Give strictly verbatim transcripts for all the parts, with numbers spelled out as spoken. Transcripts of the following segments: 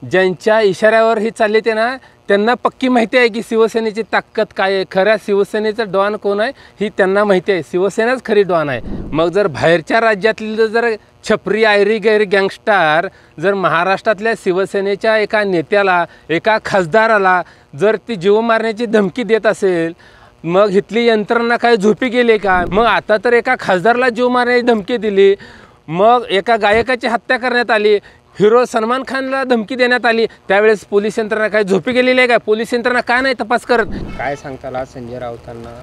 ज्यांच्या इशाऱ्यावर ही चालले ते ना त्यांना पक्की माहिती आहे की शिवसेनेची ताकद काय आहे, खऱ्या शिवसेनेचं डॉन कोण आहे ही त्यांना माहिती आहे. शिवसेनाच खरी डॉन आहे. मग जर बाहेरच्या राज्यातली जर छपरी आयरी गैर गँगस्टर जर महाराष्ट्रातल्या शिवसेनेच्या एका नेत्याला एका खासदाराला जर ती जीव मारण्याची धमकी देत असेल, मग इथली यंत्रणा काय झोपी गेली का? मग आता तर एका खासदारला जीव मारण्याची धमकी दिली, मग एका गायकाची हत्या करण्यात आली, हिरो सलमान खानला धमकी देण्यात आली, त्यावेळेस पोलीस यंत्रणा काय झोपी गेलेली आहे का? पोलीस यंत्रणा का नाही तपास करत? काय सांगताला संजय राऊतांना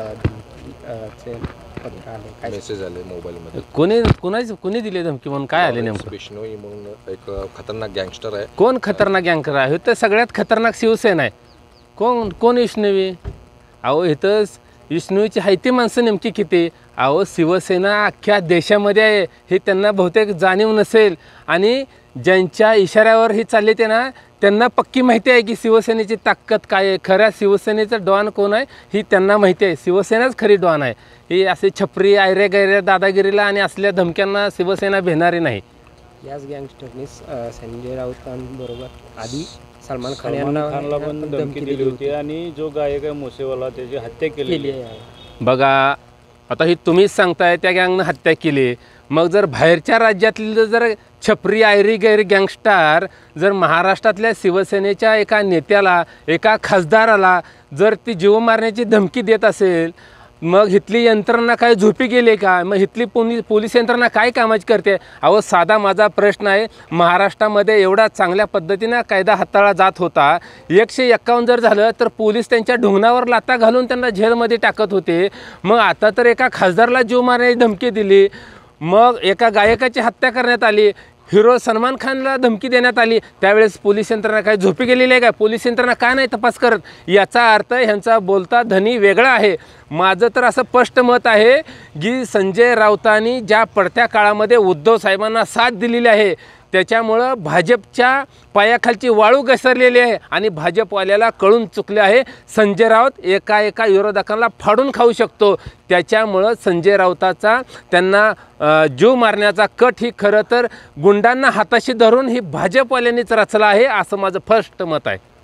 चे पत्र आले, काय मेसेज आले मोबाईलमध्ये? कोणी कोणाच कोणी दिली धमकी म्हणून काय आले नेमकं? बिश्नोई म्हणून एक खतरनाक गँगस्टर आहे. कोण खतरनाक गँगस्टर आहे? तर सगळ्यात खतरनाक शिवसेना आहे. कोण कोण विष्णवी? अहो इथंच विष्णूची हायती माणसं नेमकी किती? अहो शिवसेना अख्ख्या देशामध्ये आहे हे त्यांना बहुतेक जाणीव नसेल. आणि ज्यांच्या इशाऱ्यावर ही चालले ते ना त्यांना पक्की माहिती आहे की शिवसेनेची ताकद काय आहे, खऱ्या शिवसेनेचं डॉन कोण आहे ही त्यांना माहिती आहे. शिवसेनाच खरी डॉन आहे. ही असे छपरी आयऱ्या गैऱ्या दादागिरीला आणि असल्या धमक्यांना शिवसेना भेटणारी नाही. याच गँगस्टरने संजय राऊतांबरोबर आधी सलमान खान यांना खानला पण धमकी दिली होती आणि जो गायक आहे मोसेवाला त्याची हत्या केली आहे. बघा आता ही तुम्हीच सांगताय त्या गँगनं हत्या केली. मग जर बाहेरच्या राज्यातली जर छपरी आयरी गैर गँगस्टर जर महाराष्ट्रातल्या शिवसेनेच्या एका नेत्याला एका खासदाराला जर ती जीव मारण्याची धमकी देत असेल, मग इथली यंत्रणा काय झोपी गेली का? मग इथली पोलीस पोलीस यंत्रणा काय कामाची करते? अहो साधा माझा प्रश्न आहे, महाराष्ट्रामध्ये एवढा चांगल्या पद्धतीनं कायदा हाताळला जात होता, एकशे एक्कावन्न जर झालं तर पोलीस त्यांच्या ढुंगणावर लाथा घालून त्यांना जेलमध्ये टाकत होते. मग आता तर एका खासदारला जीव मारण्याची धमकी दिली, मग एका गायकाची हत्या करण्यात आली, हिरो सलमान खानला धमकी देण्यात आली, त्यावेळेस पोलीस यंत्रणा काय झोपी गेलेली आहे का? पोलीस यंत्रणा का नाही तपास करत? याचा अर्थ ह्यांचा बोलता धनी वेगळा आहे. माझं तर असं स्पष्ट मत आहे की संजय राऊतांनी ज्या पडत्या काळामध्ये उद्धव साहेबांना साथ दिलेली आहे त्याच्यामुळं भाजपच्या पायाखालची वाळू घसरलेली आहे आणि भाजपवाल्याला कळून चुकले आहे संजय राऊत एका एका विरोधकांना फाडून खाऊ शकतो. त्याच्यामुळं संजय राऊताचा त्यांना जीव मारण्याचा कट ही खरं तर गुंडांना हाताशी धरून ही भाजपवाल्यांनीच रचला आहे असं माझं फर्स्ट मत आहे.